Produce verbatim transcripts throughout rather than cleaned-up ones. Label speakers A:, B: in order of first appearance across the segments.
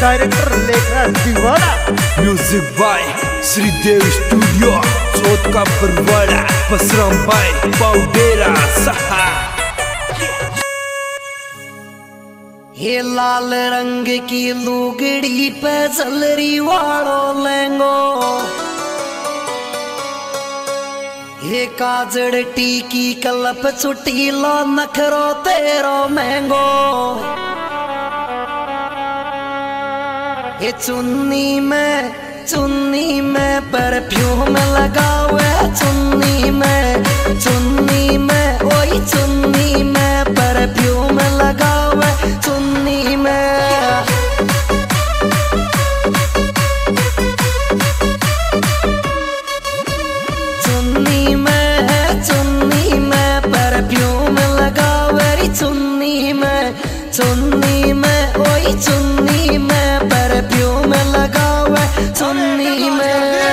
A: Director Lekhraj Deewana.
B: Music by Shridev studio, Chauth Ka Barwara, Basram भाई पाउडेरा सहा।
C: ये लाल रंग की लुगड़ी पे जलरी वालो लेंगो, ये काजड़ टीकी कलप चुटीलो नखरो तेरो महंगो। ये चुन्नी में चुन्नी में परफ्यूम लगावे, चुन्नी में चुन्नी में ओई चुन्नी में परफ्यूम लगावे, चुन्नी में चुन्नी में चुन्नी में परफ्यूम लगावे, चुन्नी में चुन्नी में ओई चुन्नी में परफ्यूम लगावे, चुन्नी में।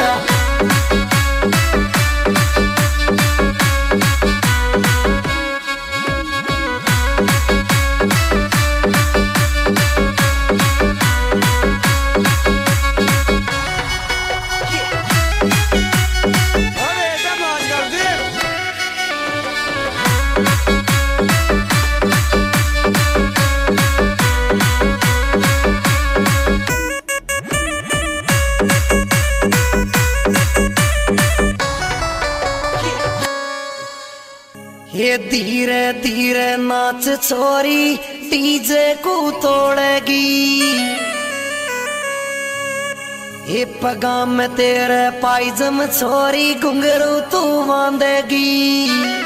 C: ये धीरे धीरे नाच छोरी डीजे को तोड़ेगी, ये पगा में तेरे पायजम छोरी घुंघरू तू बांधेगी।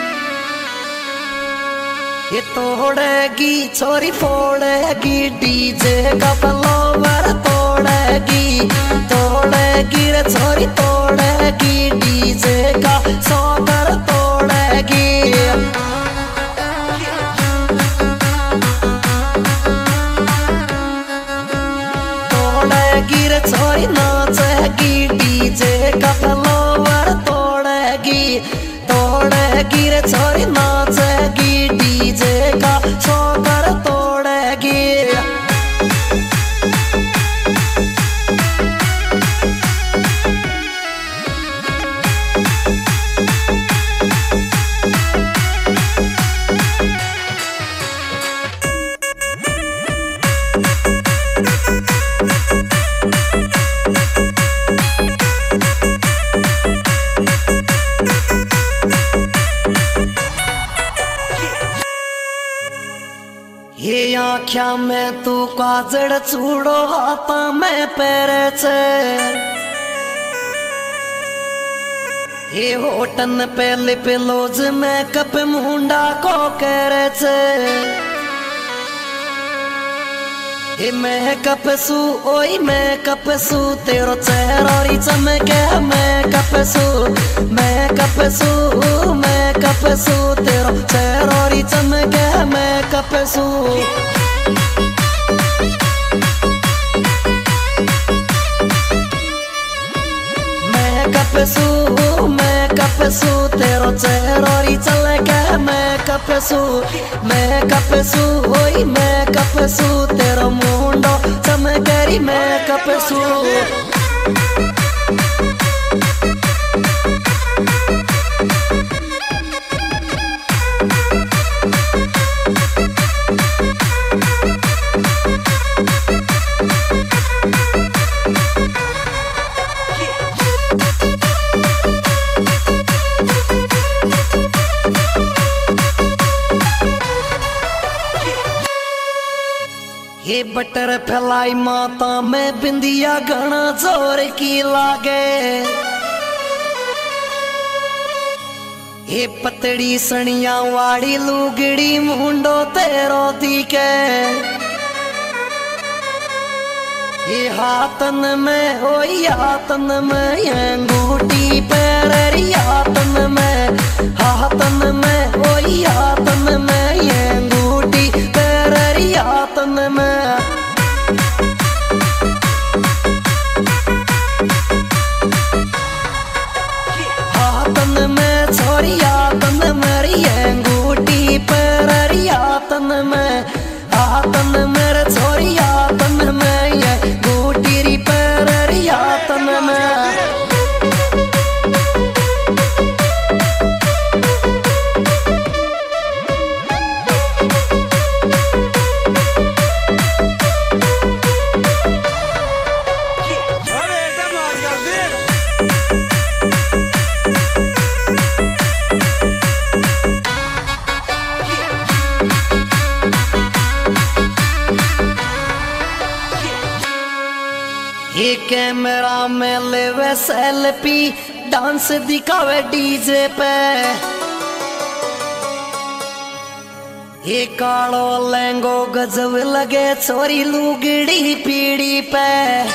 C: ये तोड़ेगी छोरी फोड़ेगी डीजे का फ्लावर, तोड़ेगी तोड़ेगी रे छोरी तोड़ेगी डीजे का सौगर, तोड़ेगी तोड़ेगी रे छोरी नाचेगी डीजे का फ्लावर, तोड़ेगी तोड़ेगी रे छोरी नाचेगी डीजे का सौगर, तोड़ेगी। ये आँख्या में तू काजड़ चूड़ो हाथा में पैरे छे, ये होटन पे लिप लोज में कप मुंडा को करे छे। ये मैं कपसू ओई मैं कपसू तेरो चेहरा चमके, मैं कपसू मैं कपसू मैं कपसू तेरो चेहरा चमके, मैं कपसू। मैं कपसू मैं कपसू तेरो चेहरा चमके, मैं कपसू मैं कपसू ओई मैं कपसू तेरो मुंडो चमकेरी, मैं कपसू। ये बटर फैलाई माता में बिंदिया घना जोर की लागे, ये पतड़ी सनिया वाड़ी लुगड़ी मुंडो तेरो दिखे, ये हाथन में ओ हाथन में ये अंगूठी पैरी, हाथन में हाथन में ओ हाथन में ये अंगूठी पैरी, हाथन में। हाथन में छोरी हाथन मेरी अंगूठी पैरी, हाथन में हाथन मेरे छोरी हाथन में ये ये कैमरा में लेवे सेल्फी, डांस दिखावे डीजे पे। ये कालो लहंगो गजब लगे छोरी लुगड़ी पीड़ी पे।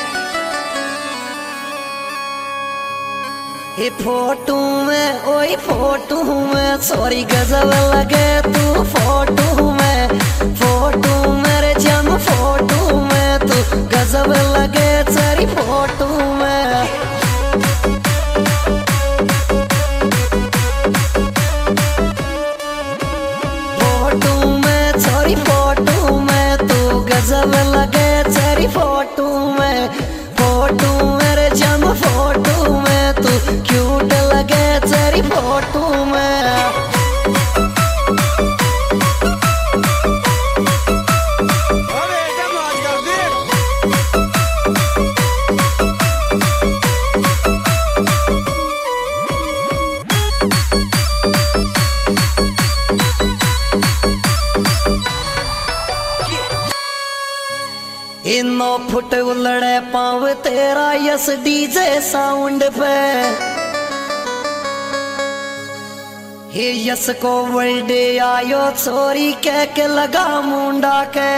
C: ये फोटो में ओए फोटो में छोरी गजब लगे तू फोटो में। फोटो मेरे जम फोटो में तू गजब लगे तेरी फोटो में। फोटो में छोरी फोटो में तू गजब लगे तेरी फोटो में। फोटो मेरे जम फोटो में तू क्यूट लगे तेरी फोटो में। इनो फुट उलड़े पाव तेरा यस डीजे साउंड पे। हे यस को बर्थडे आयो छोरी कह के लगा मुंडा के।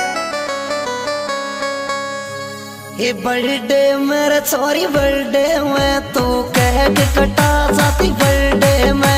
C: हे बर्थडे मेरे छोरी बर्थडे में तू कह के कटा जाती बर्थडे में।